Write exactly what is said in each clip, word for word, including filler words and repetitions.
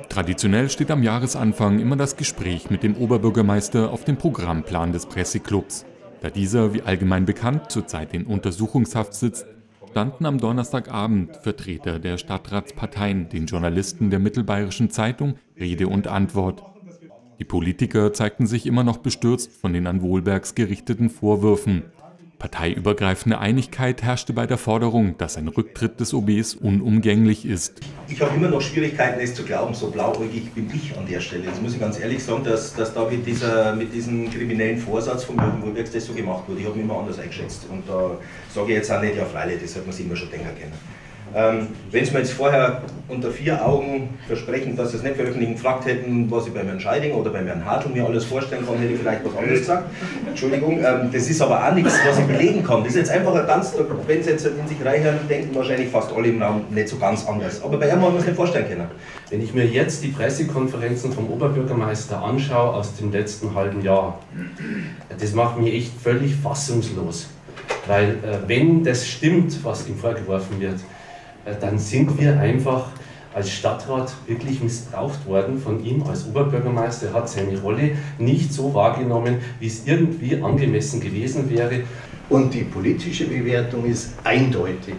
Traditionell steht am Jahresanfang immer das Gespräch mit dem Oberbürgermeister auf dem Programmplan des Presseclubs. Da dieser, wie allgemein bekannt, zurzeit in Untersuchungshaft sitzt, standen am Donnerstagabend Vertreter der Stadtratsparteien den Journalisten der Mittelbayerischen Zeitung Rede und Antwort. Die Politiker zeigten sich immer noch bestürzt von den an Wohlbergs gerichteten Vorwürfen. Parteiübergreifende Einigkeit herrschte bei der Forderung, dass ein Rücktritt des O Bs unumgänglich ist. Ich habe immer noch Schwierigkeiten, es zu glauben, so blauäugig bin ich an der Stelle. Jetzt muss ich ganz ehrlich sagen, dass, dass da mit, dieser, mit diesem kriminellen Vorsatz von Jürgen Wohlbergs das so gemacht wurde. Ich habe mich immer anders eingeschätzt. Und da sage ich jetzt auch nicht, ja freilich, das sollte man sich immer schon denken können. Ähm, wenn Sie mir jetzt vorher unter vier Augen versprechen, dass Sie es nicht veröffentlichen, gefragt hätten, was ich beim Herrn Scheiding oder beim Herrn Hartl mir alles vorstellen kann, hätte ich vielleicht was anderes gesagt. Entschuldigung, ähm, das ist aber auch nichts, was ich belegen kann. Das ist jetzt einfach ein ganz, wenn Sie jetzt in sich reinhören, denken wahrscheinlich fast alle im Raum nicht so ganz anders. Aber bei ihm haben wir es nicht vorstellen können. Wenn ich mir jetzt die Pressekonferenzen vom Oberbürgermeister anschaue aus dem letzten halben Jahr, das macht mich echt völlig fassungslos. Weil äh, wenn das stimmt, was ihm vorgeworfen wird, dann sind wir einfach als Stadtrat wirklich missbraucht worden von ihm als Oberbürgermeister. Er hat seine Rolle nicht so wahrgenommen, wie es irgendwie angemessen gewesen wäre. Und die politische Bewertung ist eindeutig.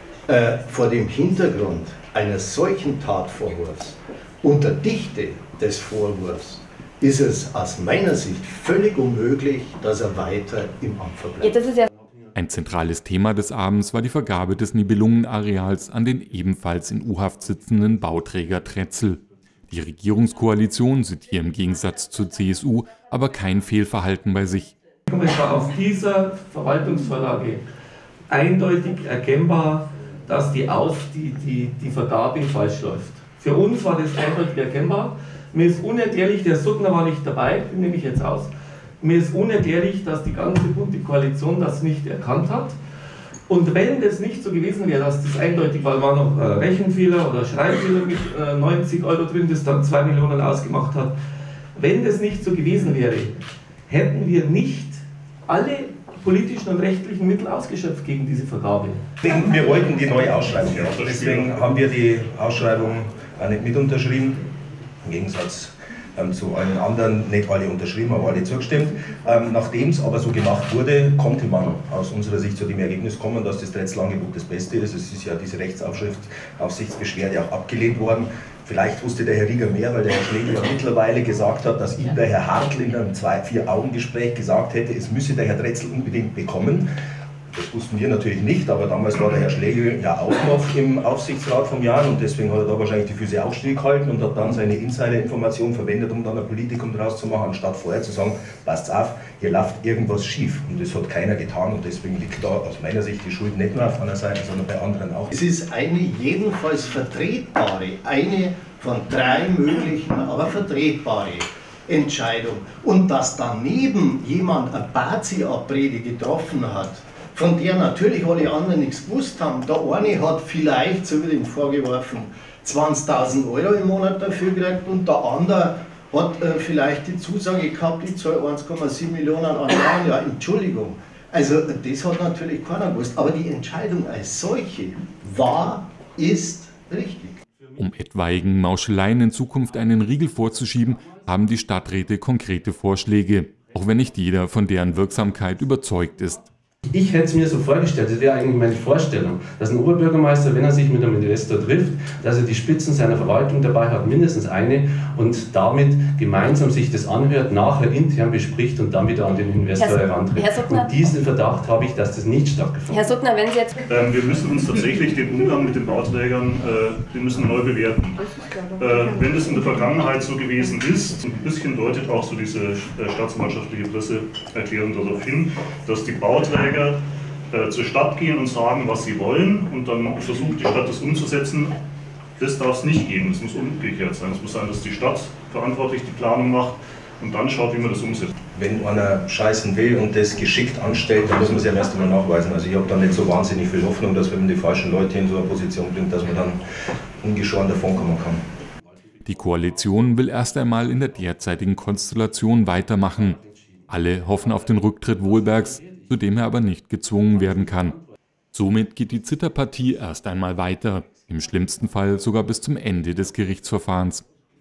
Äh, vor dem Hintergrund eines solchen Tatvorwurfs und der Dichte des Vorwurfs ist es aus meiner Sicht völlig unmöglich, dass er weiter im Amt verbleibt. Ja, das ist ja Ein zentrales Thema des Abends war die Vergabe des Nibelungenareals an den ebenfalls in U-Haft sitzenden Bauträger Trätzel. Die Regierungskoalition sieht hier im Gegensatz zur C S U aber kein Fehlverhalten bei sich. Es war auf dieser Verwaltungsvorlage eindeutig erkennbar, dass die, Auf, die, die, die Vergabe falsch läuft. Für uns war das eindeutig erkennbar. Mir ist unerklärlich, der Suttner war nicht dabei, den nehme ich jetzt aus. Mir ist unerklärlich, dass die ganze bunte Koalition das nicht erkannt hat. Und wenn das nicht so gewesen wäre, dass das eindeutig, weil war noch äh, Rechenfehler oder Schreibfehler mit äh, neunzig Euro drin, das dann zwei Millionen ausgemacht hat, wenn das nicht so gewesen wäre, hätten wir nicht alle politischen und rechtlichen Mittel ausgeschöpft gegen diese Vergabe. Wir wollten die neue Ausschreibung, ja. Deswegen haben wir die Ausschreibung auch nicht mit unterschrieben, im Gegensatz zu allen anderen, nicht alle unterschrieben, aber alle zugestimmt. Ähm, Nachdem es aber so gemacht wurde, konnte man aus unserer Sicht zu dem Ergebnis kommen, dass das Trätzel-Angebot das Beste ist. Es ist ja diese Rechtsaufsichtsbeschwerde auch abgelehnt worden. Vielleicht wusste der Herr Rieger mehr, weil der Herr Schlegel ja mittlerweile gesagt hat, dass ihm der Herr Hartl in einem Zwei-Vier-Augen-Gespräch gesagt hätte, es müsse der Herr Trätzel unbedingt bekommen. Das wussten wir natürlich nicht, aber damals war der Herr Schlegel ja auch noch im Aufsichtsrat vom Jahr und deswegen hat er da wahrscheinlich die Füße auch stillgehalten und hat dann seine Insider-Information verwendet, um dann ein Politikum draus zu machen, anstatt vorher zu sagen, passt auf, hier läuft irgendwas schief. Und das hat keiner getan und deswegen liegt da aus meiner Sicht die Schuld nicht nur auf einer Seite, sondern bei anderen auch. Es ist eine jedenfalls vertretbare, eine von drei möglichen, aber vertretbare Entscheidung. Und dass daneben jemand eine Bazi-Abrede getroffen hat, von der natürlich alle anderen nichts gewusst haben. Der eine hat vielleicht, so wird ihm vorgeworfen, zwanzigtausend Euro im Monat dafür gekriegt und der andere hat äh, vielleicht die Zusage gehabt, ich zahle eins Komma sieben Millionen an Jahren. Ja, Entschuldigung. Also das hat natürlich keiner gewusst. Aber die Entscheidung als solche war, ist richtig. Um etwaigen Mauscheleien in Zukunft einen Riegel vorzuschieben, haben die Stadträte konkrete Vorschläge, auch wenn nicht jeder von deren Wirksamkeit überzeugt ist. Ich hätte es mir so vorgestellt, das wäre eigentlich meine Vorstellung, dass ein Oberbürgermeister, wenn er sich mit einem Investor trifft, dass er die Spitzen seiner Verwaltung dabei hat, mindestens eine, und damit gemeinsam sich das anhört, nachher intern bespricht und dann wieder an den Investor herantritt. Und diesen Verdacht habe ich, dass das nicht stattgefunden hat. Herr Suttner, wenn Sie jetzt... Ähm, wir müssen uns tatsächlich den Umgang mit den Bauträgern, äh, den müssen neu bewerten. Äh, wenn das in der Vergangenheit so gewesen ist, ein bisschen deutet auch so diese äh, staatsanwaltschaftliche Presseerklärung darauf hin, dass die Bauträger Äh, zur Stadt gehen und sagen, was sie wollen und dann versucht die Stadt das umzusetzen. Das darf es nicht geben, es muss umgekehrt sein. Es muss sein, dass die Stadt verantwortlich die Planung macht und dann schaut, wie man das umsetzt. Wenn einer scheißen will und das geschickt anstellt, dann muss man es ja erst einmal nachweisen. Also ich habe da nicht so wahnsinnig viel Hoffnung, dass wenn man die falschen Leute in so eine Position bringt, dass man dann ungeschoren davonkommen kann. Die Koalition will erst einmal in der derzeitigen Konstellation weitermachen. Alle hoffen auf den Rücktritt Wohlbergs, zu dem er aber nicht gezwungen werden kann. Somit geht die Zitterpartie erst einmal weiter, im schlimmsten Fall sogar bis zum Ende des Gerichtsverfahrens.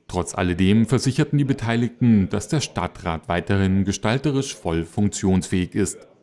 Trotz alledem versicherten die Beteiligten, dass der Stadtrat weiterhin gestalterisch voll funktionsfähig ist.